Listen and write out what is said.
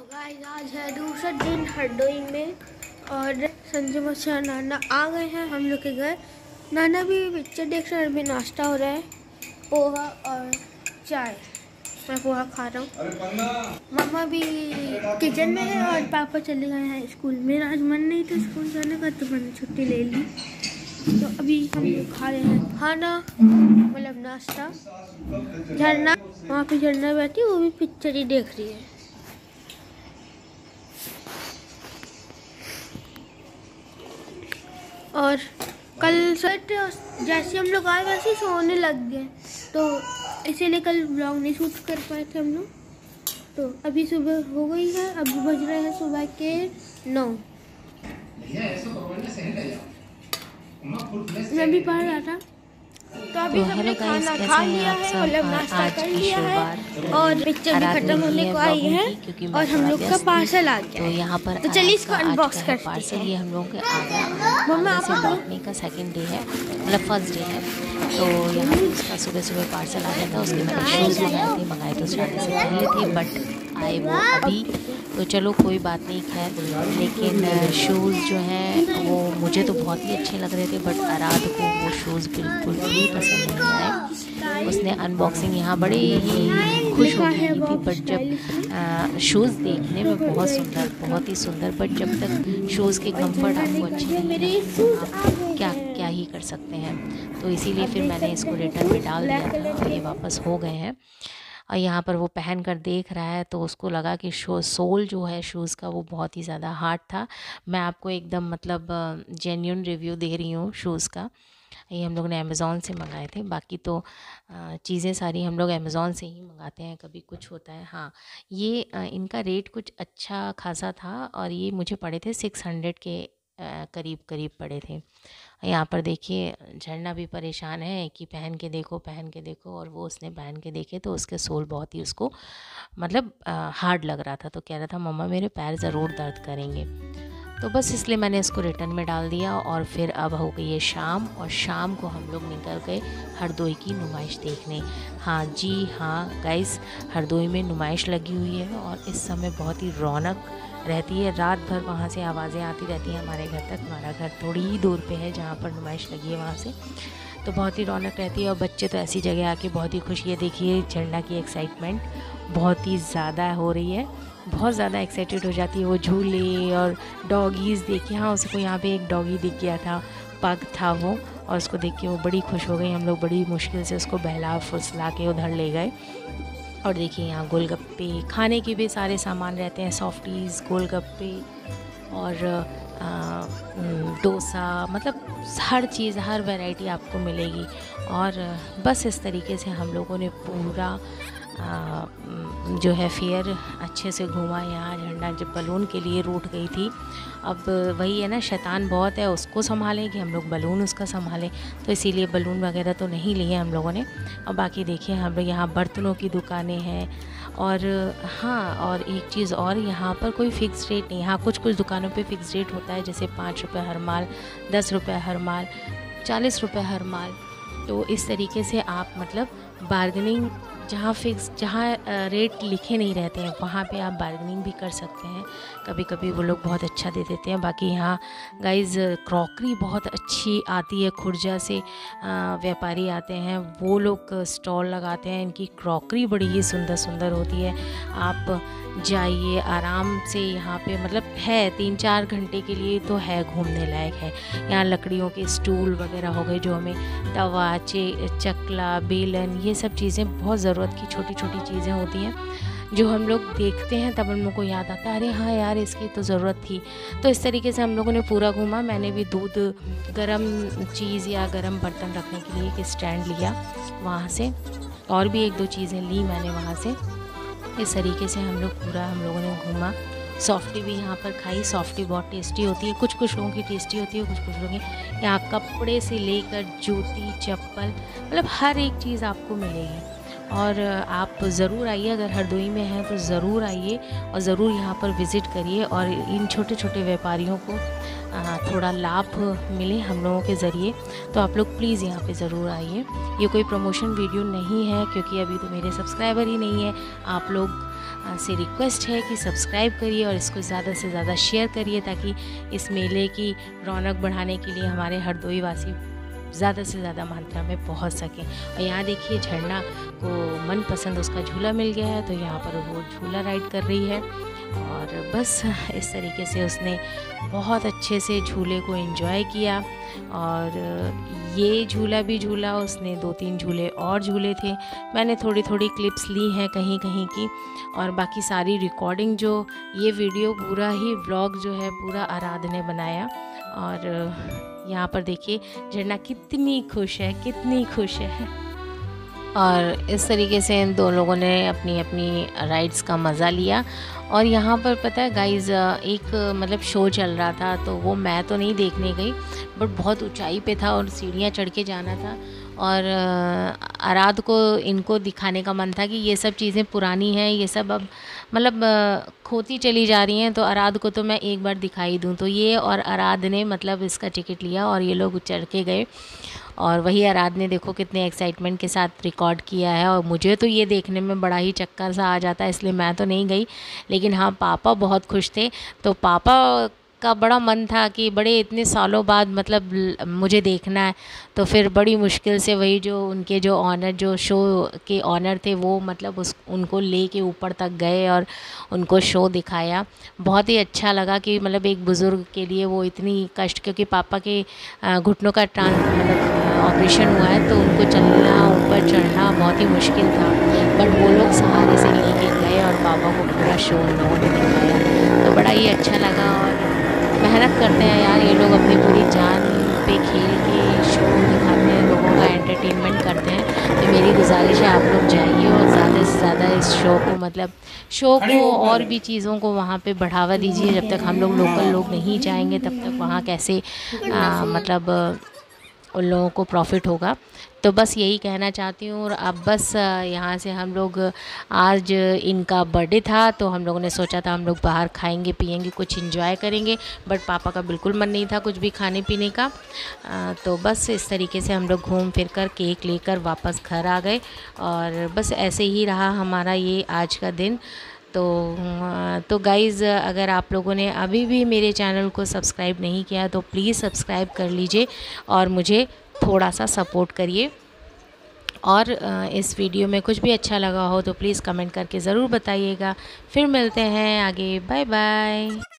Guys आज है दूसरा दिन हरदोई में और संजय मौसा नाना आ गए हैं हम लोग के घर। नाना भी पिक्चर देख रहे हैं, अभी नाश्ता हो रहा है, पोहा और चाय। मैं पोहा खा रहा हूँ। मामा भी किचन में है और पापा चले गए हैं स्कूल। मेरा आज मन नहीं था स्कूल जाने का तो मैंने छुट्टी ले ली। तो अभी हम लोग खा रहे हैं खाना, मतलब नाश्ता। झरना वहाँ पे झरना बैठी, वो भी पिक्चर ही देख रही है। और कल सेट जैसे हम लोग आए वैसे सोने लग गए, तो इसीलिए कल ब्लॉग नहीं शूट कर पाए थे हम लोग। तो अभी सुबह हो गई है, अभी बज रहे हैं सुबह के 9। मैं भी पढ़ रहा था तो अभी हमने खाना खा लिया है, मतलब नाश्ता कर लिया है और पिक्चर भी खत्म होने को आई है और हम लोग का पार्सल आ गया। तो यहाँ पर तो चलिए इसको अनबॉक्स करते हैं। पार्सल ये हम लोग के आ गया। मम्मा से लौटने का सेकंड डे है, मतलब फर्स्ट डे है। तो यहाँ पर उसका सुबह सुबह पार्सल आ गया था। उसके मैंने शूज़ मंगाए तो शादी से पहले थे, बट आए वो अभी। तो चलो कोई बात नहीं, खैर। लेकिन शूज़ जो हैं वो मुझे तो बहुत ही अच्छे लग रहे थे, बट आराध को वो शूज़ बिल्कुल भी पसंद नहीं आए। उसने अनबॉक्सिंग यहाँ बड़े ही खुश हो गई थी, बट जब शूज़ देखने में बहुत ही सुंदर, बट जब तक शूज़ के कंफर्ट आपको अच्छे नहीं लगते तो आप क्या ही कर सकते हैं। तो इसीलिए फिर मैंने इसको रिटर्न में डाल दिया था और ये वापस हो गए हैं। और यहाँ पर वो पहन कर देख रहा है तो उसको लगा कि सोल जो है शूज़ का वो बहुत ही ज़्यादा हार्ड था। मैं आपको एकदम मतलब जेन्युइन रिव्यू दे रही हूँ शूज़ का। ये हम लोग ने अमेज़ॉन से मंगाए थे। बाकी तो चीज़ें सारी हम लोग अमेज़ॉन से ही मंगाते हैं, कभी कुछ होता है। हाँ, ये इनका रेट कुछ अच्छा खासा था और ये मुझे पड़े थे 600 के करीब पड़े थे। यहाँ पर देखिए झरना भी परेशान है कि पहन के देखो, और वो उसने पहन के देखे तो उसके सोल बहुत ही उसको मतलब हार्ड लग रहा था। तो कह रहा था मम्मा मेरे पैर ज़रूर दर्द करेंगे। तो बस इसलिए मैंने इसको रिटर्न में डाल दिया। और फिर अब हो गई है शाम, और शाम को हम लोग निकल गए हरदोई की नुमाइश देखने। हाँ जी हाँ गाइस, हरदोई में नुमाइश लगी हुई है और इस समय बहुत ही रौनक रहती है। रात भर वहाँ से आवाज़ें आती रहती हैं हमारे घर तक। हमारा घर थोड़ी ही दूर पे है जहाँ पर नुमाइश लगी है वहाँ से, तो बहुत ही रौनक रहती है। और बच्चे तो ऐसी जगह आके बहुत ही खुशी है। देखिए झरना की एक्साइटमेंट बहुत ही ज़्यादा हो रही है, बहुत ज़्यादा एक्साइटेड हो जाती है। वो झूले और डॉगीज़ देखिए, हाँ उसको यहाँ पे एक डॉगी दिख गया था, पग था वो, और उसको देख के वो बड़ी खुश हो गई। हम लोग बड़ी मुश्किल से उसको बहला फुसला के उधर ले गए। और देखिए यहाँ गोलगप्पे, खाने के भी सारे सामान रहते हैं, सॉफ्टीज़, गोलगप्पे और डोसा, मतलब हर चीज़, हर वैरायटी आपको मिलेगी। और बस इस तरीके से हम लोगों ने पूरा जो है फेयर अच्छे से घूमा। यहाँ झरना जब बलून के लिए रूठ गई थी, अब वही है ना, शैतान बहुत है, उसको संभालें कि हम लोग बलून उसका संभालें, तो इसीलिए बलून वगैरह तो नहीं लिए हम लोगों ने। और बाकी देखिए हम लोग यहाँ बर्तनों की दुकानें हैं। और हाँ, और एक चीज़ और, यहाँ पर कोई फ़िक्स रेट नहीं। हाँ, कुछ दुकानों पे फ़िक्स रेट होता है, जैसे 5 रुपये हर माल, 10 रुपये हर माल, 40 रुपये हर माल। तो इस तरीके से आप मतलब बार्गेनिंग, जहाँ रेट लिखे नहीं रहते हैं वहाँ पे आप बार्गेनिंग भी कर सकते हैं। कभी कभी वो लोग बहुत अच्छा दे देते हैं। बाकी यहाँ गाइस क्रॉकरी बहुत अच्छी आती है, खुर्जा से व्यापारी आते हैं, वो लोग स्टॉल लगाते हैं। इनकी क्रॉकरी बड़ी ही सुंदर होती है। आप जाइए आराम से, यहाँ पे मतलब है 3-4 घंटे के लिए तो है, घूमने लायक है। यहाँ लकड़ियों के स्टूल वगैरह हो गए, जो हमें तवा, चकला, बेलन, ये सब चीज़ें बहुत ज़रूरत की छोटी छोटी चीज़ें होती हैं, जो हम लोग देखते हैं तब हम लोग को याद आता है अरे हाँ यार इसकी तो ज़रूरत थी। तो इस तरीके से हम लोगों ने पूरा घूमा। मैंने भी दूध, गरम चीज़ या गरम बर्तन रखने के लिए एक स्टैंड लिया वहाँ से, और भी 1-2 चीज़ें ली मैंने वहाँ से। इस तरीके से हम लोगों ने घूमा। सॉफ्टी भी यहाँ पर खाई। सॉफ्टी बहुत टेस्टी होती है, कुछ लोगों की टेस्टी होती है, कुछ लोगों की। यहाँ कपड़े से लेकर जूती, चप्पल, मतलब हर एक चीज़ आपको मिलेगी। और आप ज़रूर आइए, अगर हरदोई में हैं तो ज़रूर आइए और ज़रूर यहाँ पर विज़िट करिए। और इन छोटे छोटे व्यापारियों को थोड़ा लाभ मिले हम लोगों के ज़रिए, तो आप लोग प्लीज़ यहाँ पे ज़रूर आइए। ये कोई प्रमोशन वीडियो नहीं है, क्योंकि अभी तो मेरे सब्सक्राइबर ही नहीं है। आप लोग से रिक्वेस्ट है कि सब्सक्राइब करिए और इसको ज़्यादा से ज़्यादा शेयर करिए, ताकि इस मेले की रौनक बढ़ाने के लिए हमारे हरदोई वासी ज़्यादा से ज़्यादा मात्रा में पहुंच सकें। और यहाँ देखिए झरना को मनपसंद उसका झूला मिल गया है, तो यहाँ पर वो झूला राइड कर रही है। और बस इस तरीके से उसने बहुत अच्छे से झूले को एंजॉय किया। और ये झूला भी झूला, उसने 2-3 झूले और झूले थे। मैंने थोड़ी थोड़ी क्लिप्स ली हैं कहीं कहीं की, और बाकी सारी रिकॉर्डिंग जो ये वीडियो पूरा ही व्लॉग जो है पूरा आराध्या ने बनाया। और यहाँ पर देखिए झरना कितनी खुश है, कितनी खुश है। और इस तरीके से इन दो लोगों ने अपनी अपनी राइड्स का मज़ा लिया। और यहाँ पर पता है गाइज़, एक मतलब शो चल रहा था, तो वो मैं तो नहीं देखने गई, बट बहुत ऊंचाई पे था और सीढ़ियाँ चढ़ के जाना था। और आराध को इनको दिखाने का मन था कि ये सब चीज़ें पुरानी हैं, ये सब अब मतलब खोती चली जा रही हैं, तो आराध को तो मैं एक बार दिखाई दूँ। तो ये और आराध ने मतलब इसका टिकट लिया और ये लोग चढ़ के गए। और वही आराध्या ने देखो कितने एक्साइटमेंट के साथ रिकॉर्ड किया है। और मुझे तो ये देखने में बड़ा ही चक्कर सा आ जाता है, इसलिए मैं तो नहीं गई। लेकिन हाँ, पापा बहुत खुश थे, तो पापा का बड़ा मन था कि बड़े इतने सालों बाद मतलब मुझे देखना है। तो फिर बड़ी मुश्किल से वही जो उनके जो ऑनर, जो शो के ऑनर थे, वो मतलब उनको ले के ऊपर तक गए और उनको शो दिखाया। बहुत ही अच्छा लगा कि मतलब एक बुज़ुर्ग के लिए वो इतनी कष्ट, क्योंकि पापा के घुटनों का मतलब ऑपरेशन हुआ है, तो उनको चलना ऊपर चढ़ना बहुत ही मुश्किल था। बट वो लोग सहारे से लेके गए और पापा को पूरा शो उन लोगों ने दिखाया, तो बड़ा ही अच्छा लगा। और मेहनत करते हैं यार ये लोग, अपनी पूरी जान पे खेल के शो दिखाते हैं, लोगों का एंटरटेनमेंट करते हैं। तो मेरी गुजारिश है आप लोग जाइए और ज़्यादा से ज़्यादा इस शो को मतलब शो को और भी चीज़ों को वहाँ पे बढ़ावा दीजिए। जब तक हम लोग लोकल लोग नहीं जाएंगे तब तक वहाँ कैसे मतलब उन लोगों को प्रॉफिट होगा। तो बस यही कहना चाहती हूँ। और अब बस यहाँ से हम लोग, आज इनका बर्थडे था, तो हम लोगों ने सोचा था हम लोग बाहर खाएंगे पिएंगे, कुछ एंजॉय करेंगे, बट पापा का बिल्कुल मन नहीं था कुछ भी खाने पीने का। तो बस इस तरीके से हम लोग घूम फिर कर केक लेकर वापस घर आ गए। और बस ऐसे ही रहा हमारा ये आज का दिन। तो गाइज़, अगर आप लोगों ने अभी भी मेरे चैनल को सब्सक्राइब नहीं किया तो प्लीज़ सब्सक्राइब कर लीजिए और मुझे थोड़ा सा सपोर्ट करिए। और इस वीडियो में कुछ भी अच्छा लगा हो तो प्लीज़ कमेंट करके ज़रूर बताइएगा। फिर मिलते हैं आगे, बाय बाय।